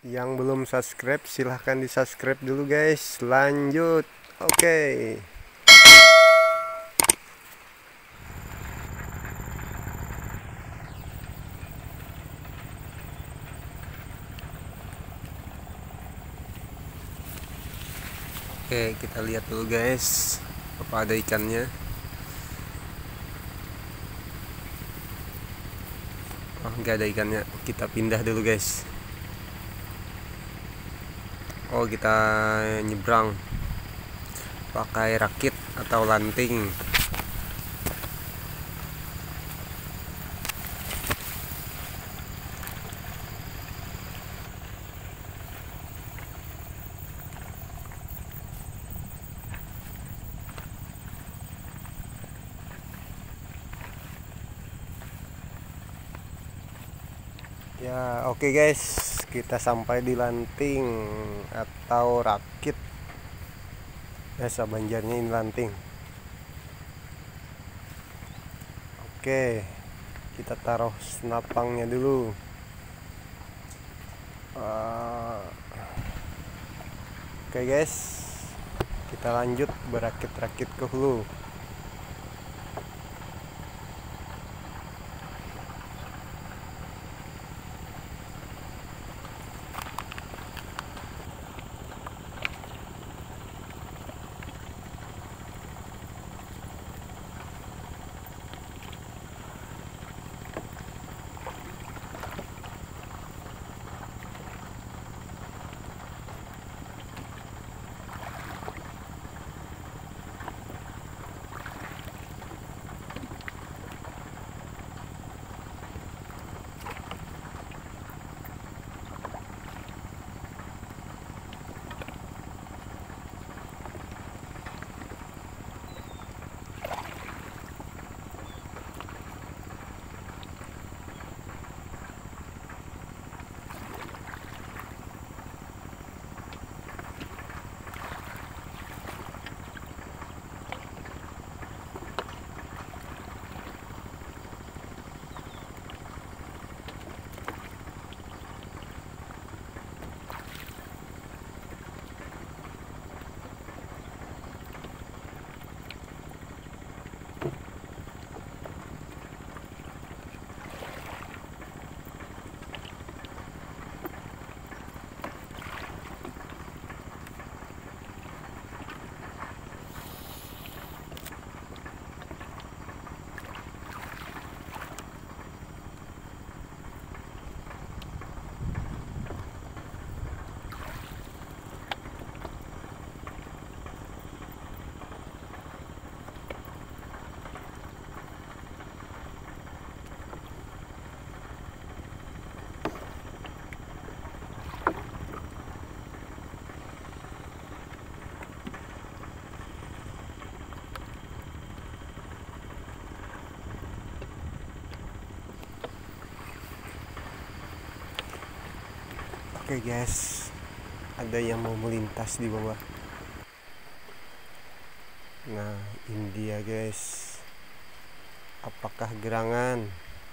Yang belum subscribe silahkan di subscribe dulu guys. Lanjut. Oke. Oke, kita lihat dulu guys, apa ada ikannya. Oh, nggak ada ikannya. Kita pindah dulu guys. Oh, kita nyebrang pakai rakit atau lanting. Ya, oke guys, kita sampai di lanting atau rakit. Biasa banjarnya ini lanting. Oke, kita taruh senapangnya dulu. Oke guys, kita lanjut berakit-rakit ke hulu. Oke guys, ada yang mau melintas di bawah. Nah, ini dia guys. Apakah gerangan?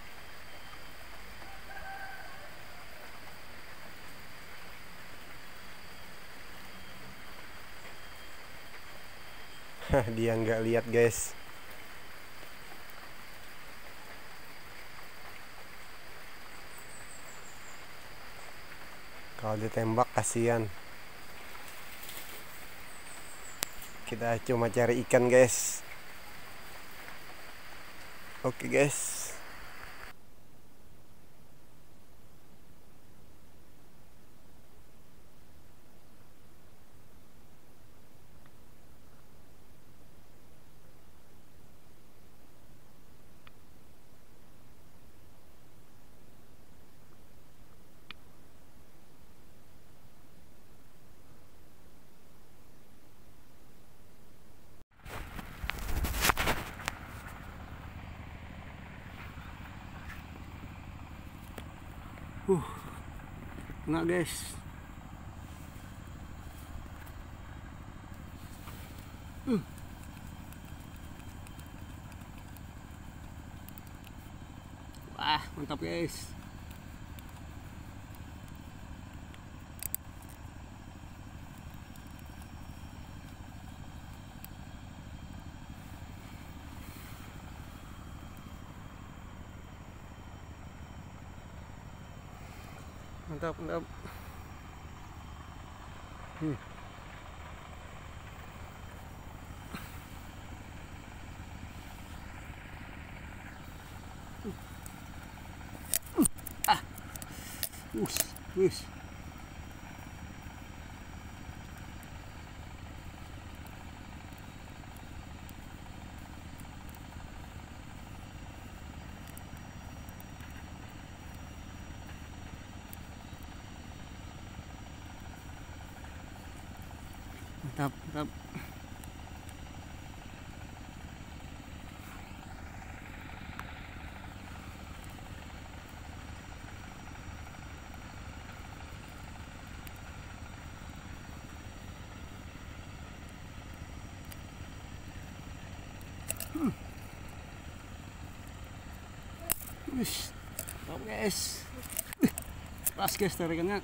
Dia nggak lihat guys. Kalau ditembak kasihan. Kita cuma cari ikan guys. Oke guys. Enggak guys. Wah, mantap guys. Mantap, mantap. Wis. Mantap, mantap. Wis, mantap guys. Pas guys tarikannya.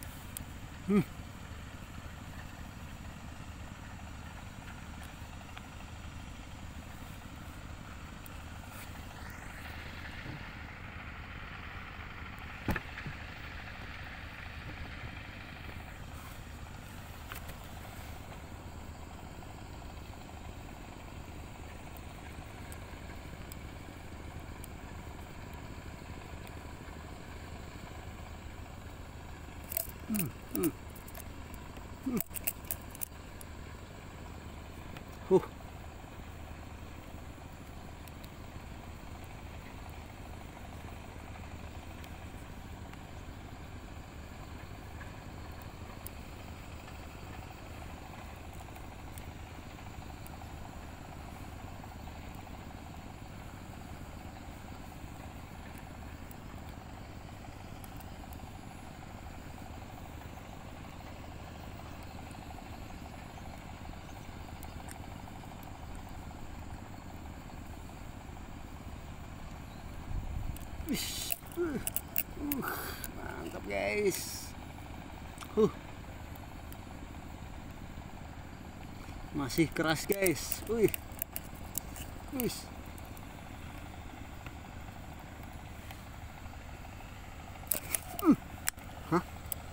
Huh. Wis. Mantap guys. Masih keras guys. Wih. Wis. Hah?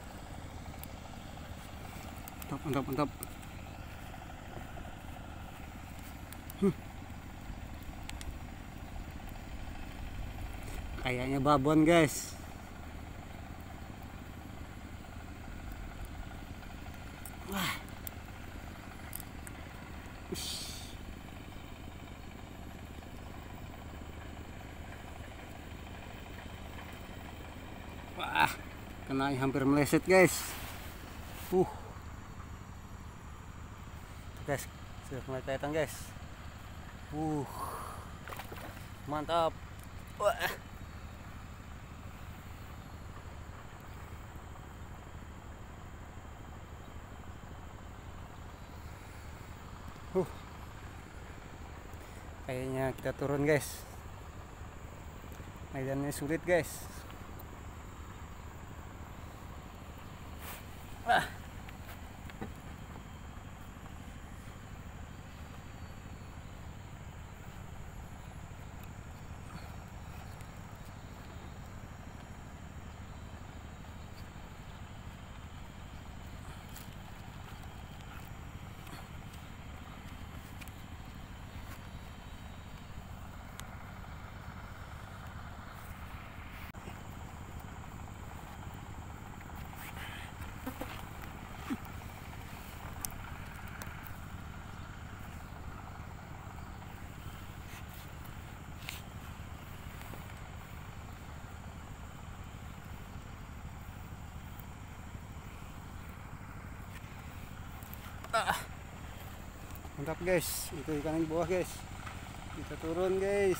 Mantap, mantap, mantap. Kayaknya babon guys. Wah. Ush. Wah, kena hampir meleset guys. Guys, sudah mulai kelihatan guys. Mantap. Wah. Kayaknya kita turun guys. Medannya sulit guys. Mantap guys, itu ikan di bawah guys. Kita turun guys.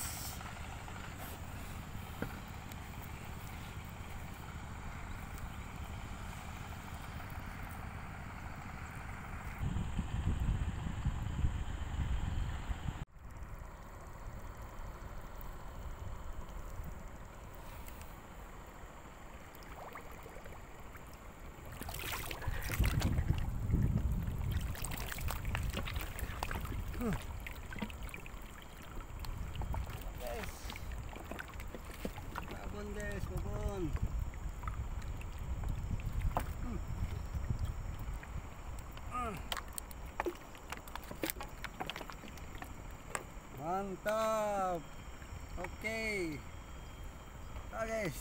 mantap. Oke. Nah, guys.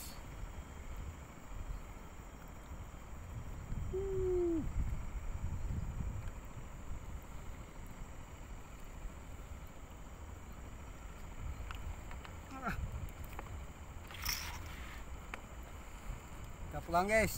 Kita pulang, guys.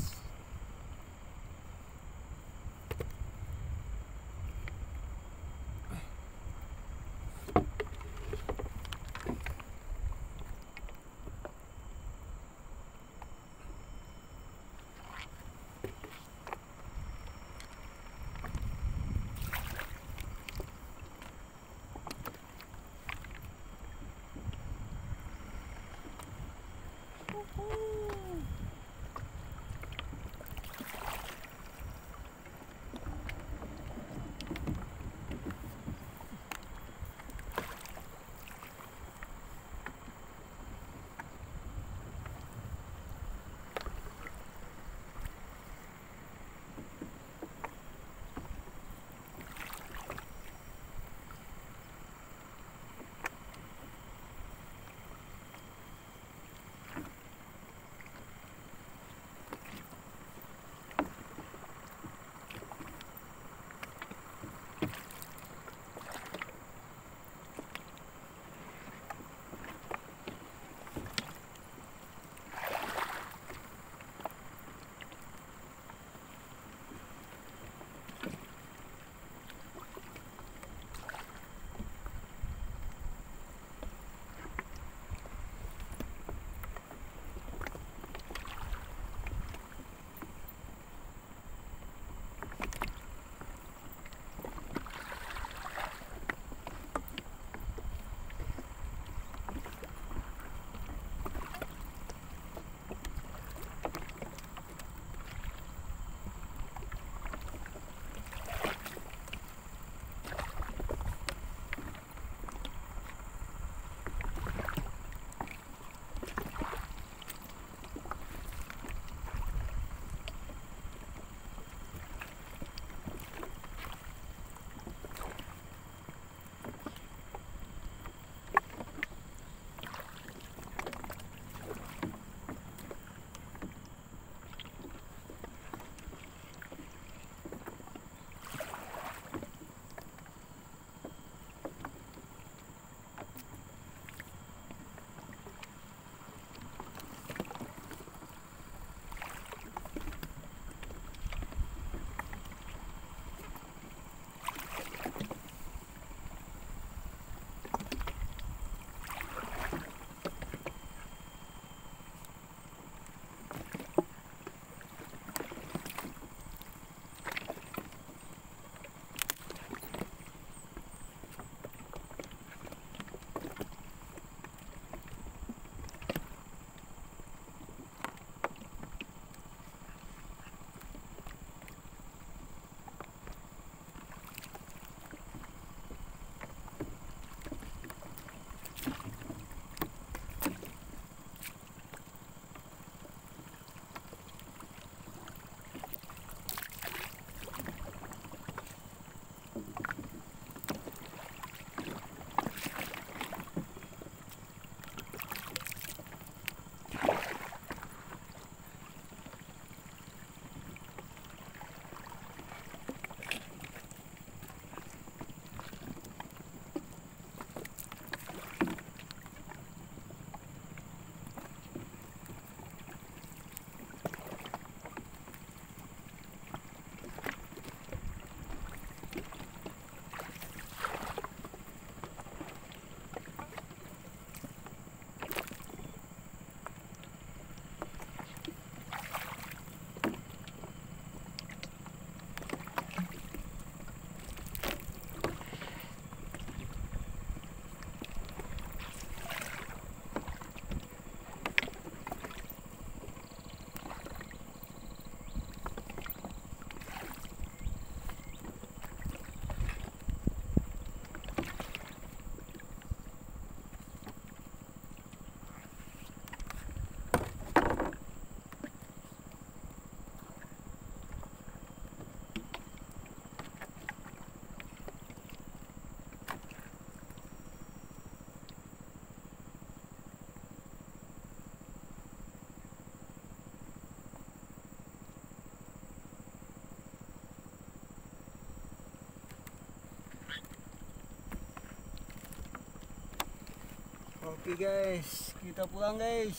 Oke guys, kita pulang guys.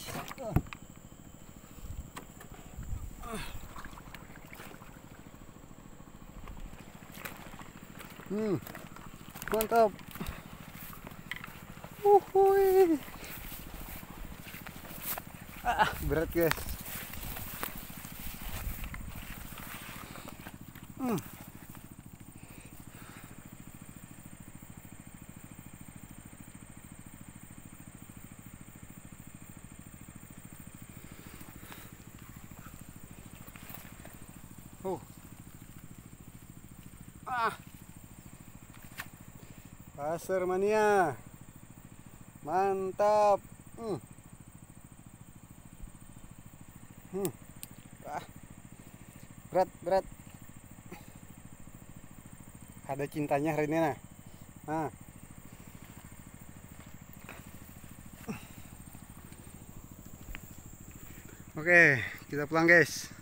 Mantap. Uhuy. Berat guys. Pasir mania. Mantap. Berat. Ada cintanya hari ini nah. Oke, kita pulang guys.